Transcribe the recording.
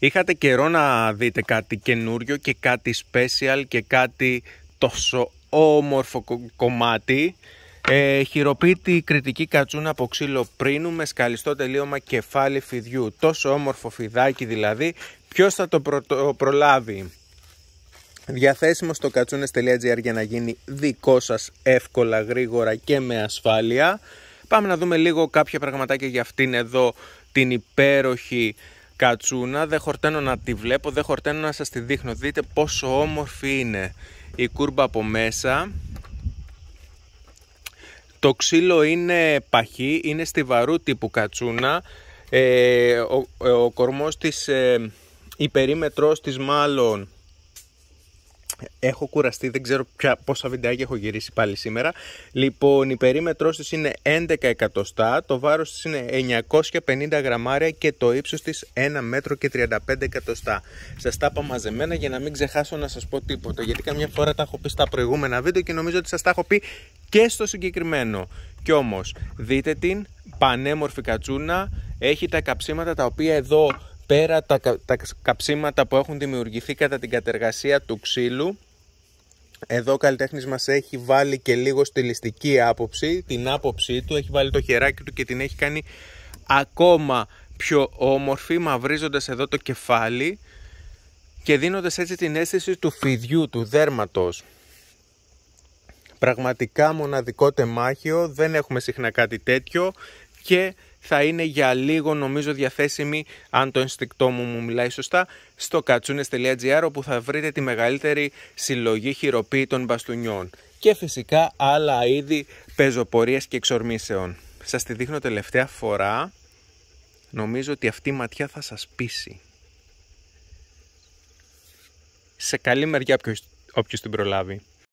Είχατε καιρό να δείτε κάτι καινούριο και κάτι special και κάτι τόσο όμορφο κομμάτι. Χειροποίητη κριτική κατσούνα από ξύλο πρίνου με σκαλιστό τελείωμα κεφάλι φιδιού. Τόσο όμορφο φιδάκι δηλαδή, ποιος θα το προλάβει. Διαθέσιμο στο κατσούνες.gr για να γίνει δικό σας εύκολα, γρήγορα και με ασφάλεια. Πάμε να δούμε λίγο κάποια πραγματάκια για αυτήν εδώ την υπέροχη κατσούνα. Δεν χορταίνω να τη βλέπω, δεν χορταίνω να σας τη δείχνω. Δείτε πόσο όμορφη είναι η κούρμπα από μέσα. Το ξύλο είναι παχύ, είναι στιβαρού τύπου κατσούνα. Ο κορμός της, η περίμετρος της μάλλον, έχω κουραστεί, δεν ξέρω πόσα βιντεάκια έχω γυρίσει πάλι σήμερα. Λοιπόν, η περίμετρος της είναι 11 εκατοστά, το βάρος της είναι 950 γραμμάρια και το ύψος της 1 μέτρο και 35 εκατοστά. Σας τα είπα μαζεμένα για να μην ξεχάσω να σας πω τίποτα, γιατί καμιά φορά τα έχω πει στα προηγούμενα βίντεο και νομίζω ότι σας τα έχω πει και στο συγκεκριμένο. Κι όμως, δείτε την πανέμορφη κατσούνα, έχει τα καψίματα τα οποία εδώ πέρα τα καψίματα που έχουν δημιουργηθεί κατά την κατεργασία του ξύλου. Εδώ ο καλλιτέχνης μας έχει βάλει και λίγο στιλιστική άποψη, την άποψή του, έχει βάλει το χεράκι του και την έχει κάνει ακόμα πιο όμορφη, μαυρίζοντας εδώ το κεφάλι και δίνοντας έτσι την αίσθηση του φιδιού, του δέρματος. Πραγματικά μοναδικό τεμάχιο, δεν έχουμε συχνά κάτι τέτοιο και θα είναι για λίγο νομίζω διαθέσιμη, αν το ενστικτό μου μιλάει σωστά, στο κατσούνες.gr, όπου θα βρείτε τη μεγαλύτερη συλλογή χειροποίητων μπαστούνιών και φυσικά άλλα είδη πεζοπορίας και εξορμήσεων. Σας τη δείχνω τελευταία φορά, νομίζω ότι αυτή η ματιά θα σας πείσει. Σε καλή μεριά όποιος την προλάβει.